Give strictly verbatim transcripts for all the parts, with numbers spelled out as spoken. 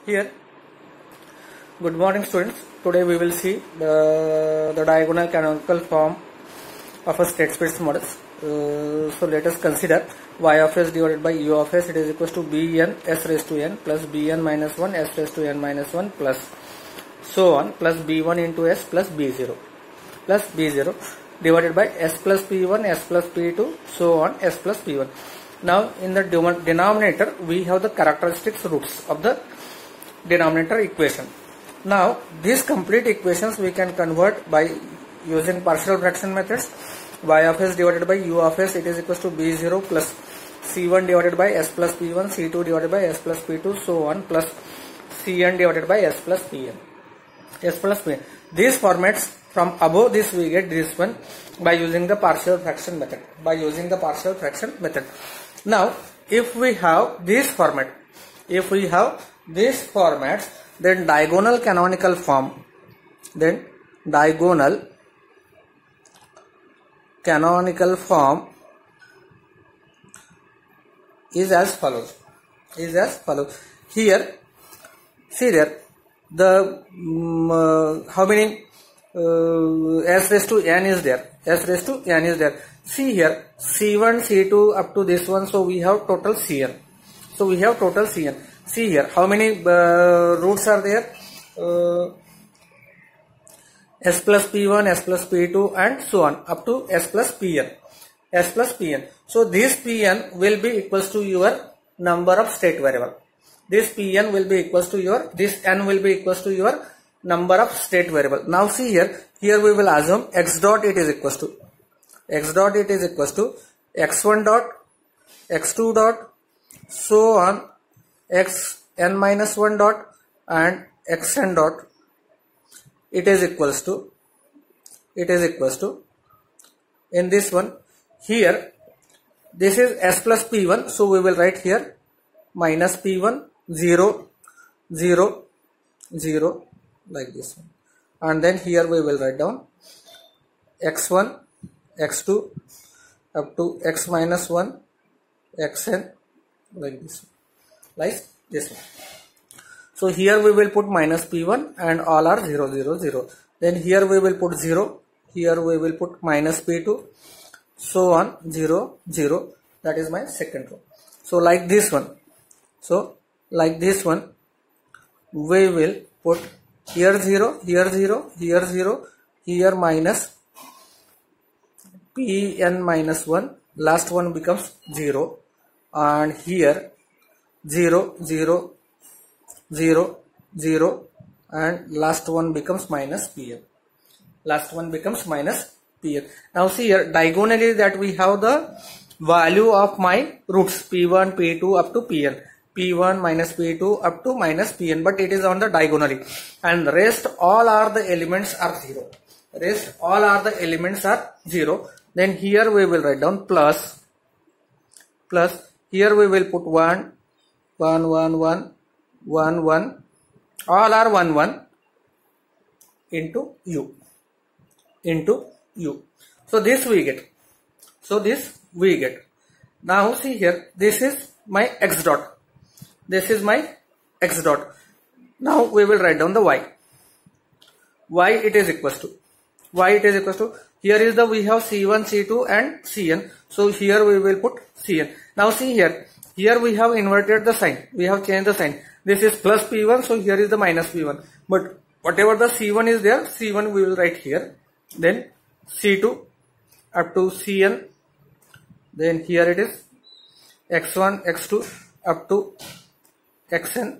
Here, good morning students. Today we will see the, the diagonal canonical form of a state space model. Uh, so let us consider y of s divided by u of s. It is equals to bn s raised to n plus bn minus one s raised to n minus one plus so on plus b one into s plus b zero plus b zero divided by s plus p one, s plus p two, so on s plus p one. Now in the denominator we have the characteristics roots of the denominator equation. Now these complete equations we can convert by using partial fraction methods. Y of s divided by u of s, it is equals to b zero plus c one divided by s plus p one, c two divided by s plus p two, so on plus cn divided by s plus pn. S plus pn. These formats from above this we get this one by using the partial fraction method. By using the partial fraction method. Now if we have this format, if we have these formats, then diagonal canonical form, then diagonal canonical form is as follows. Is as follows. Here, see there, the um, uh, how many uh, s raised to n is there? S raised to n is there. See here, c one, c two up to this one. So we have total cn. So we have total cn. See here, how many uh, roots are there? Uh, s plus p one, s plus p two, and so on up to s plus pn. S plus pn. So this pn will be equals to your number of state variable. This pn will be equals to your, this n will be equals to your number of state variable. Now see here, here we will assume x dot it is equals to, x dot it is equals to x one dot, x two dot, so on x n minus one dot and xn dot. It is equals to, it is equals to, in this one, here, this is s plus p one, so we will write here minus p one, zero, zero, zero, like this one. And then here we will write down x one, x two, up to x minus one, xn, like this one. Like this one. So here we will put minus p one and all are zero, zero, zero. Then here we will put zero. Here we will put minus p two. So on zero, zero. That is my second row. So like this one. So like this one, we will put here zero, here zero, here zero, here minus pn minus one. Last one becomes zero. And here zero, zero, zero, zero, and last one becomes minus pn. Last one becomes minus pn. Now see here, diagonally that we have the value of my roots p one, p two up to pn. p one minus p two up to minus pn, but it is on the diagonally. And rest all are the elements are zero. Rest all are the elements are zero. Then here we will write down plus, plus, here we will put one, one, one, one, one, one, all are one, one into u, into u. So this we get. So this we get. Now see here, this is my x dot. This is my x dot. Now we will write down the y. Y it is equals to. Y it is equals to. Here is the, we have c one, c two and cn. So here we will put cn. Now see here. Here we have inverted the sign. We have changed the sign. This is plus p one. So here is the minus p one. But whatever the c one is there, c one we will write here. Then c two up to cn. Then here it is x one, x two up to xn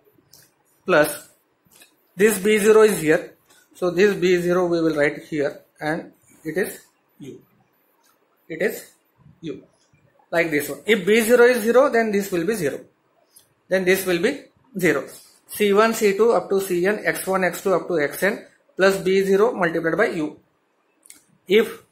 plus this b zero is here. So this b zero we will write here and it is u. It is u. Like this one. If b zero is zero, then this will be zero. Then this will be zero. c one, c two up to cn, x one, x two up to xn plus b zero multiplied by u. If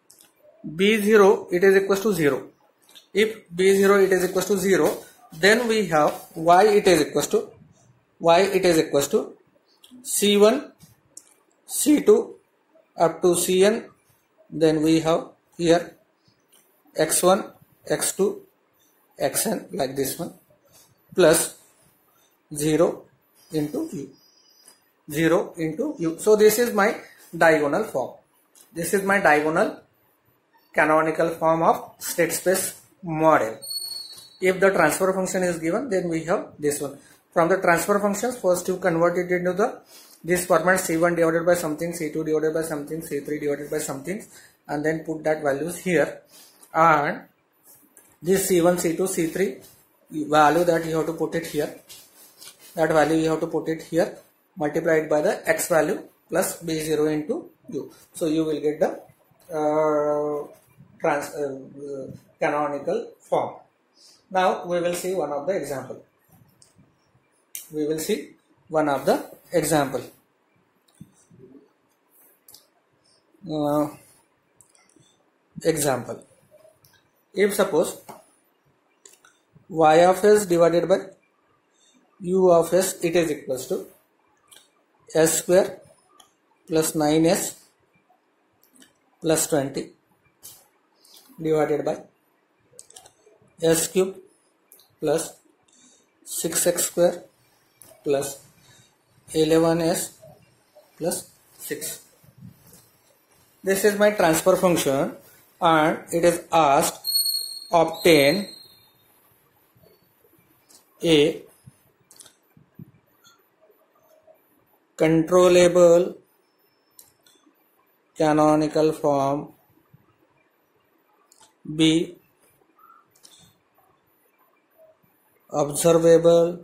b zero it is equals to zero. If b zero it is equals to zero, then we have y it is equals to, y it is equals to c one, c two up to cn. Then we have here x one, x two, xn, like this one, plus zero, into u. zero into u. So this is my diagonal form. This is my diagonal canonical form of state space model. If the transfer function is given, then we have this one. From the transfer functions, first you convert it into the this format c one divided by something, c two divided by something, c three divided by something, and then put that values here. And this c one, c two, c three value that you have to put it here. That value you have to put it here, multiplied by the x value plus b zero into u. So you will get the uh, trans uh, uh, canonical form. Now we will see one of the example. We will see one of the example. Uh, example. If suppose y of s divided by u of s, it is equals to s square plus nine s plus twenty divided by s cube plus six x square plus eleven s plus six. This is my transfer function, and it is asked obtain a controllable canonical form, B observable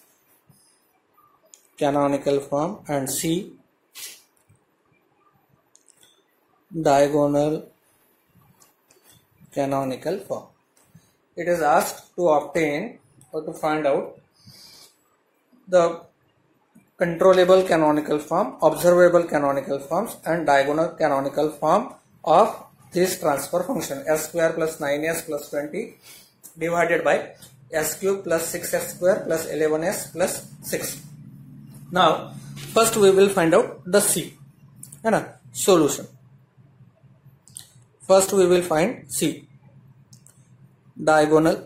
canonical form, and C diagonal canonical form. It is asked to obtain or to find out the controllable canonical form, observable canonical forms, and diagonal canonical form of this transfer function s square plus nine s plus twenty divided by s cube plus six s square plus eleven s plus six. Now first we will find out the C, and solution. First we will find C, diagonal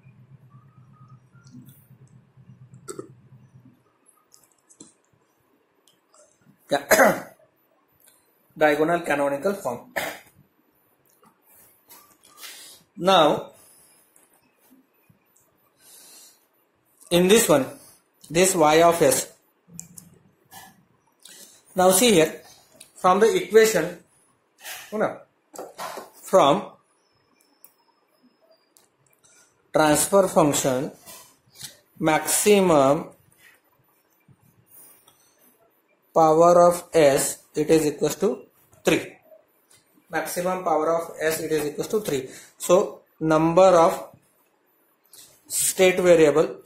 diagonal canonical form. Now in this one, this y of s. Now see here, from the equation, you know, from transfer function, maximum power of s, it is equals to three. Maximum power of s, it is equals to three. So number of state variable,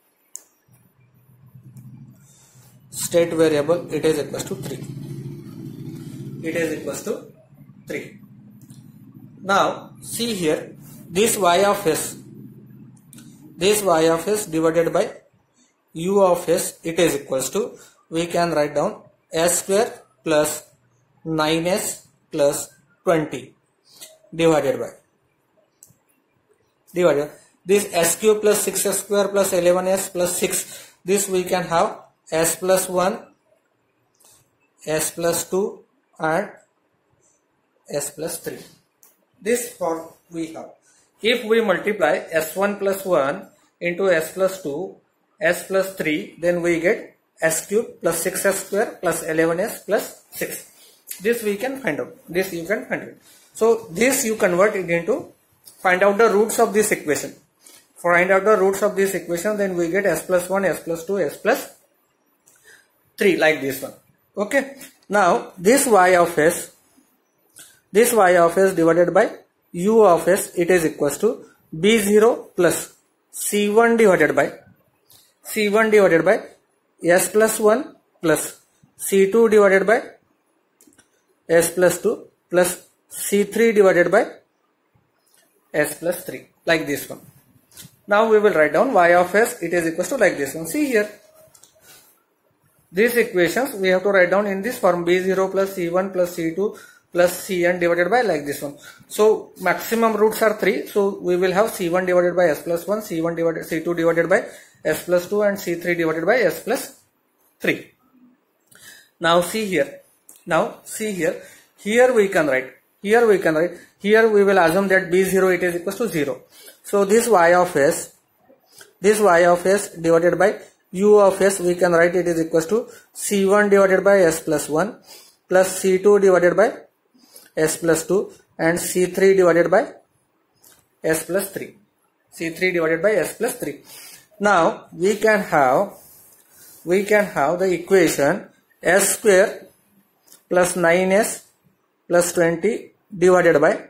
state variable, it is equals to three. It is equals to three. Now see here, this y of s, this y of s divided by u of s, it is equals to, we can write down s square plus nine s plus twenty divided by divided this s cube plus six s square plus eleven s plus six. This we can have s plus one, s plus two, and s plus three. This form we have. If we multiply s one plus one into s plus two, s plus three, then we get s cube plus six s square plus eleven s plus six. This we can find out. This you can find out. So this you convert it into, find out the roots of this equation. Find out the roots of this equation, then we get s plus one, s plus two, s plus three, like this one. Okay. Now this y of s, this y of s divided by u of s, it is equals to b zero plus c one divided by c one divided by s plus one plus c two divided by s plus two plus c three divided by s plus three, like this one. Now we will write down y of s, it is equals to like this one. See here, these equations we have to write down in this form, b zero plus c one plus c two plus cn divided by like this one. So maximum roots are three, so we will have c one divided by s plus one, c one divided c two divided by s plus two, and c three divided by s plus three. Now see here. Now see here. Here we can write. Here we can write. Here we will assume that b zero it is equals to zero. So this y of s, this y of s divided by u of s, we can write it is equals to c one divided by s plus one plus c two divided by s plus two and c three divided by s plus three. c three divided by s plus three. Now we can have we can have the equation s square plus nine s plus twenty divided by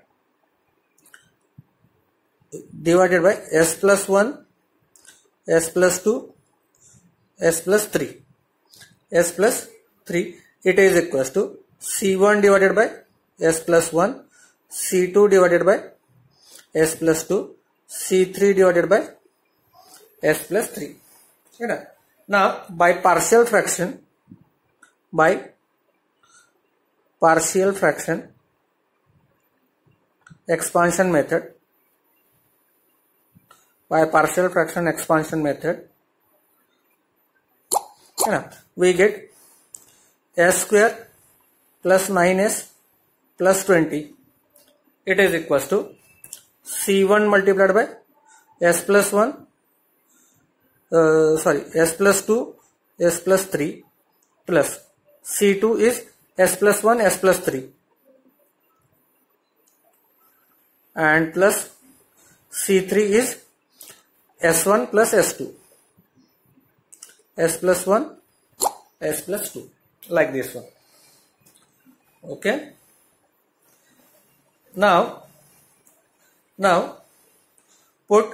divided by s plus one, s plus two, s plus three, s plus three. It is equals to c one divided by s plus one, c two divided by s plus two, c three divided by s plus three. Okay. Now by partial fraction, by partial fraction expansion method, by partial fraction expansion method, okay, we get s square plus nine s plus twenty. It is equals to c one multiplied by s plus one, uh, sorry, s plus two, s plus three plus c two is s plus one, s plus three and plus c three is s one plus s two, s plus one, s plus two, like this one. Okay. Now, now put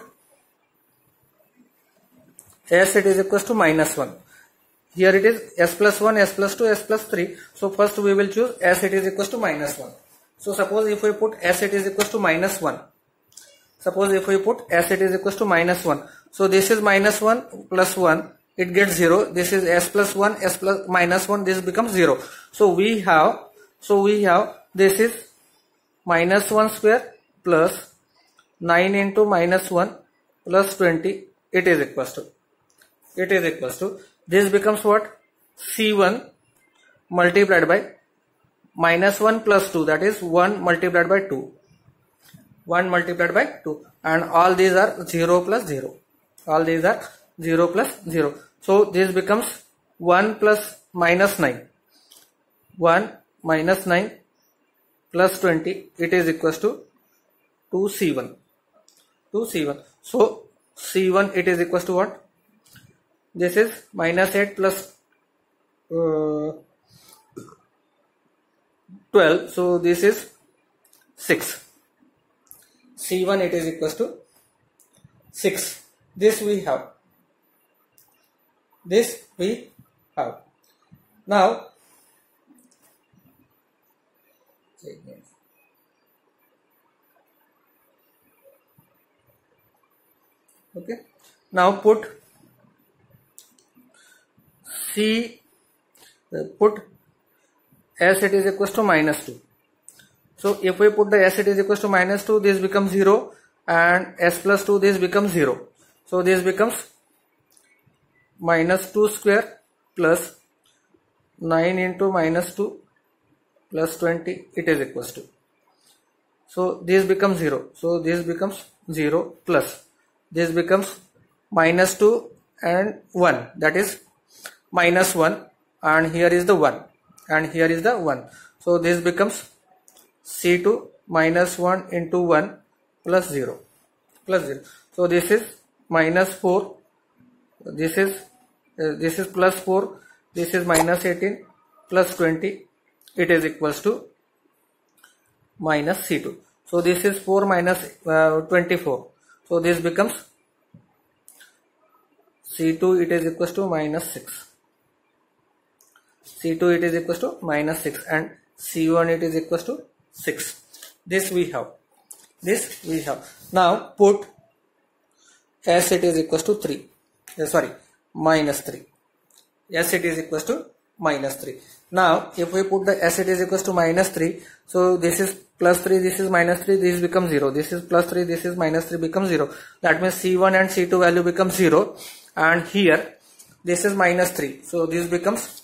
s it is equals to minus one. Here it is s plus one, s plus two, s plus three. So first we will choose s it is equals to minus one. So suppose if we put s it is equals to minus one. Suppose if we put s it is equals to minus one. So this is minus one plus one. It gets zero. This is s plus one, s plus minus one. This becomes zero. So we have, so we have this is minus one square plus nine into minus one plus twenty. It is equals to, it is equals to, this becomes what? c one multiplied by minus one plus two, that is one multiplied by two. one multiplied by two, and all these are zero plus zero. All these are zero plus zero. So this becomes one plus minus nine. one minus nine plus twenty, it is equals to two c one. two c one. So c one it is equals to what? This is minus eight plus uh, twelve. So this is six. c one it is equals to six. This we have. This we have. Now, okay. Now put c, put s it is equals to minus two. So if we put the s it is equals to minus two, this becomes zero, and s plus two, this becomes zero. So this becomes minus two square plus nine into minus two plus twenty, it is equals to. So this becomes zero. So this becomes zero plus this becomes minus two and one, that is minus one, and here is the one, and here is the one. So this becomes c two minus one into one plus zero, plus zero. So this is minus four, this is uh, this is plus four, this is minus eighteen plus twenty, it is equals to minus c two. So this is four minus uh, twenty-four. So this becomes c two, it is equals to minus six. c two it is equals to minus six, and c one it is equals to six. This we have. This we have. Now put s it is equals to three. Uh, sorry, minus three. S it is equals to minus three. Now if we put the s it is equals to minus three, so this is plus three, this is minus three, this becomes zero. This is plus three, this is minus three, becomes zero. That means c one and c two value becomes zero. And here this is minus three. So this becomes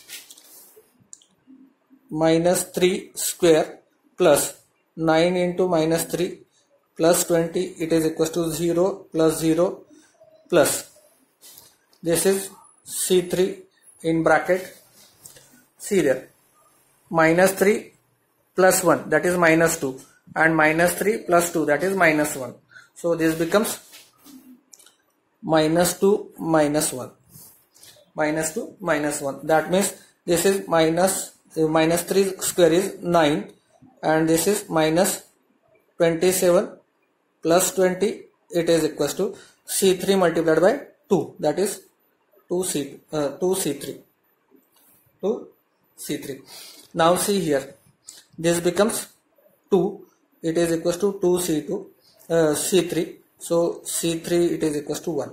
minus three square plus nine into minus three plus twenty, it is equals to zero plus zero plus this is C three in bracket. See there, minus three plus one, that is minus two, and minus three plus two, that is minus one. So this becomes minus two minus one, minus two minus one. That means this is minus uh, minus three square is nine, and this is minus twenty-seven plus twenty, it is equals to C three multiplied by two, that is two C uh, two C three, two C three. Now see here, this becomes two, it is equals to two C two uh, C three. So C three it is equals to one.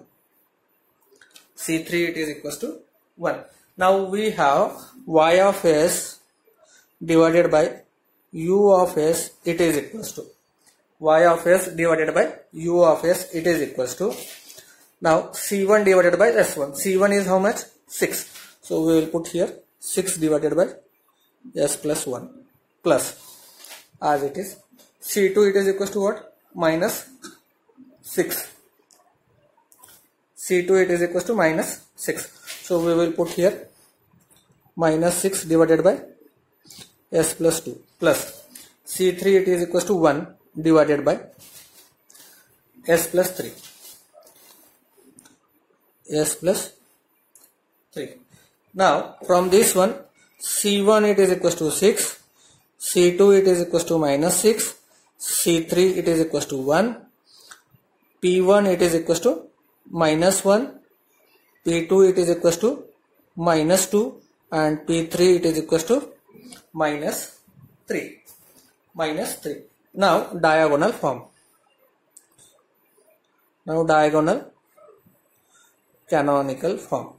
C three it is equals to one. Now we have y of s divided by u of s, it is equals to y of s divided by u of s, it is equals to now C one divided by S one. C one is how much? six. So we will put here six divided by s plus one plus as it is. C two it is equals to what? Minus six. C two it is equals to minus six. So we will put here minus six divided by s plus two plus C three it is equals to one divided by s plus three. S plus three. Now from this one, C one it is equals to six, C two it is equals to minus six, C three it is equals to one, P one it is equals to minus one, P two it is equals to minus two, and P three it is equals to minus three. Minus three. Now diagonal form. Now diagonal canonical form.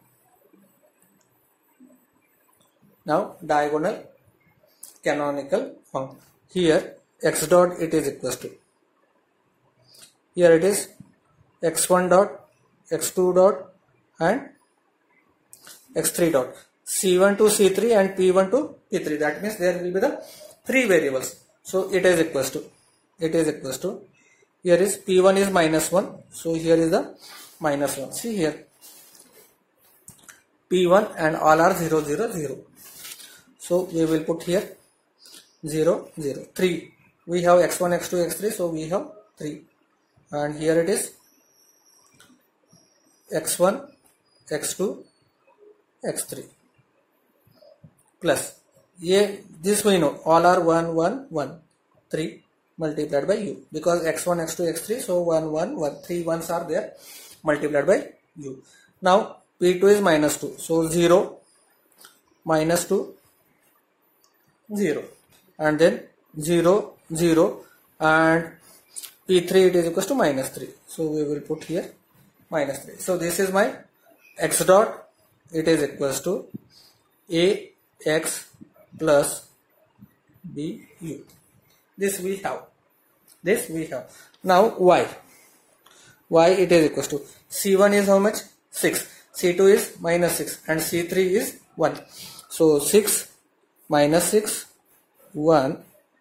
Now diagonal canonical form. Here x dot it is equals to, here it is x one dot, x two dot and x three dot, C one to C three and P one to P three. That means there will be the three variables. So it is equals to, it is equals to, here is P one is minus one. So here is the minus one. See here, P one and all are zero, zero, zero. So we will put here zero, zero, three. We have x one, x two, x three. So we have three. And here it is x one, x two, x three plus yeah, this we know all are one, one, one, three multiplied by u, because x one, x two, x three. So one, one, one, three ones are there multiplied by u. Now P two is minus two. So zero, minus two, zero, and then zero, zero, and P three it is equals to minus three. So we will put here minus three. So this is my x dot, it is equals to a x plus b u. This we have. This we have. Now y. Y it is equals to C one is how much? six. C two is minus six and C three is one. So six minus six, one,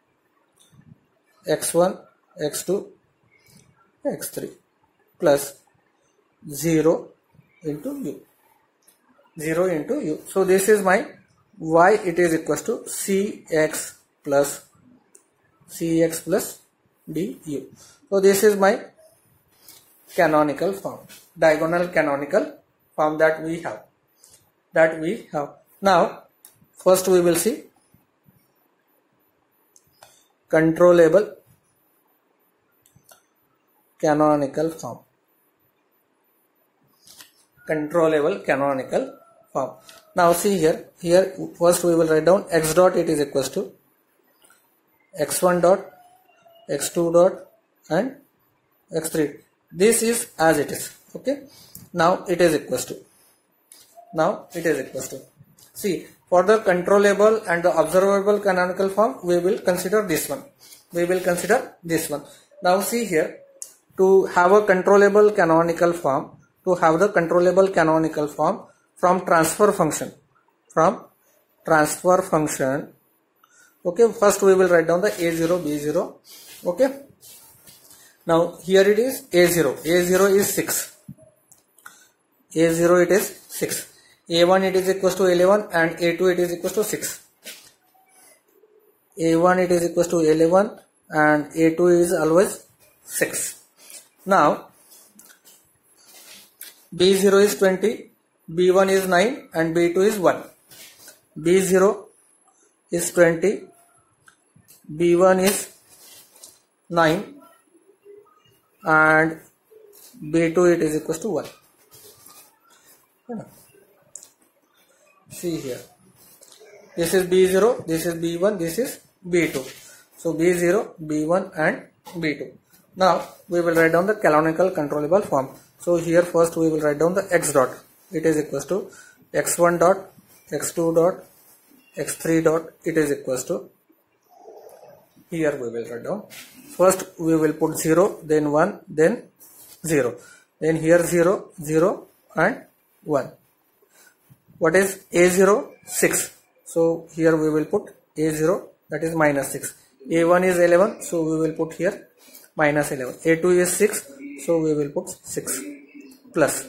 x one, x two, x three plus zero into u. zero into u. So this is my y, it is equals to cx plus cx plus du. So this is my canonical form, diagonal canonical form that we have, that we have. Now first we will see controllable canonical form. Controllable canonical form. Now see here, here first we will write down x dot, it is equals to x one dot, x two dot and x three. This is as it is. Okay. Now it is equals to, now it is equals to, see, for the controllable and the observable canonical form we will consider this one. We will consider this one. Now see here, to have a controllable canonical form, to have the controllable canonical form, from transfer function, from transfer function. Okay, first we will write down the a zero, b zero. Okay, now here it is a zero. a zero is six. a zero it is six. a one it is equals to eleven and a two it is equals to six. a one it is equals to eleven and a two is always six. Now b zero is twenty, b one is nine and b two is one. b zero is twenty, b one is nine and b two it is equals to one. See here, this is b zero, this is b one, this is b two. So b zero, b one and b two. Now we will write down the canonical controllable form. So here first we will write down the x dot. It is equals to x one dot, x two dot, x three dot. It is equals to, here we will write down. First we will put zero, then one, then zero. Then here zero, zero and one. What is a zero? six. So here we will put a zero, that is minus six. a one is eleven, so we will put here minus eleven. a two is six, so we will put six plus.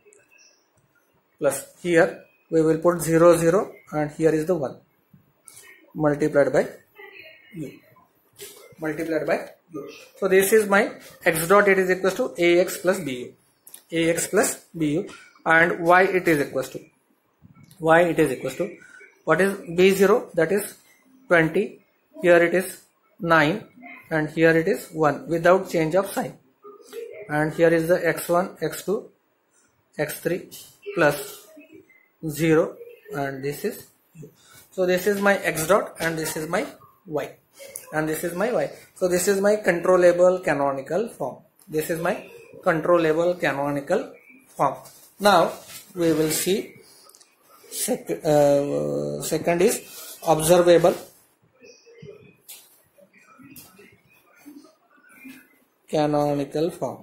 Plus here we will put zero, zero and here is the one multiplied by u. Multiplied by u. So this is my x dot, it is equals to ax plus bu. ax plus bu, and y it is equals to, y it is equals to, what is b zero? That is twenty, here it is nine and here it is one without change of sign. And here is the x one, x two, x three plus zero and this is u. So this is my x dot and this is my y and this is my y. So this is my controllable canonical form. This is my controllable canonical form. Now we will see sec uh, second is observable canonical form.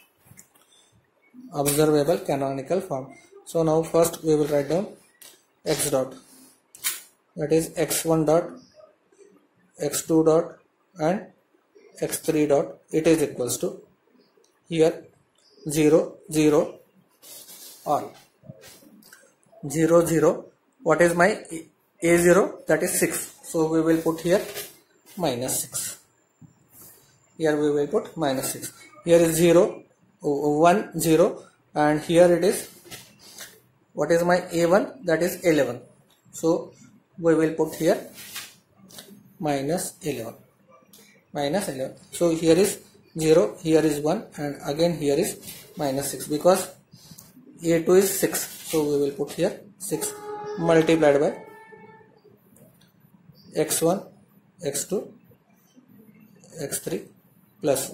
Observable canonical form. So now first we will write down x dot, that is x one dot, x two dot and x three dot. It is equals to, here zero, zero all. zero, zero. What is my a zero? That is six. So we will put here minus six. Here we will put minus six. Here is zero, one, zero and here it is, what is my a one? That is eleven. So we will put here minus eleven. Minus eleven. So here is zero, here is one and again here is minus six because a two is six. So we will put here six multiplied by x one, x two, x three plus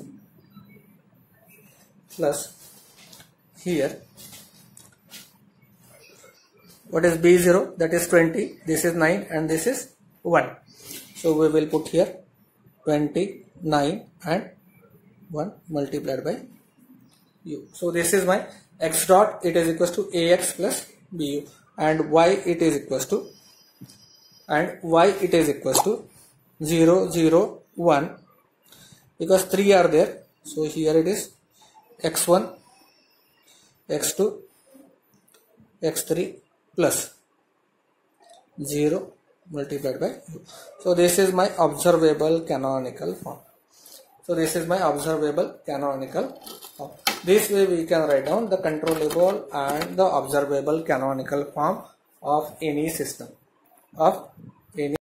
plus here, what is b zero? That is twenty, this is nine and this is one. So we will put here twenty, nine and one multiplied by u. So this is my x dot, it is equals to ax plus bu and y it is equals to, and y it is equals to zero, zero, one because three are there. So here it is x one, x two, x three plus zero multiplied by u. So this is my observable canonical form. So this is my observable canonical form. This way we can write down the controllable and the observable canonical form of any system, of any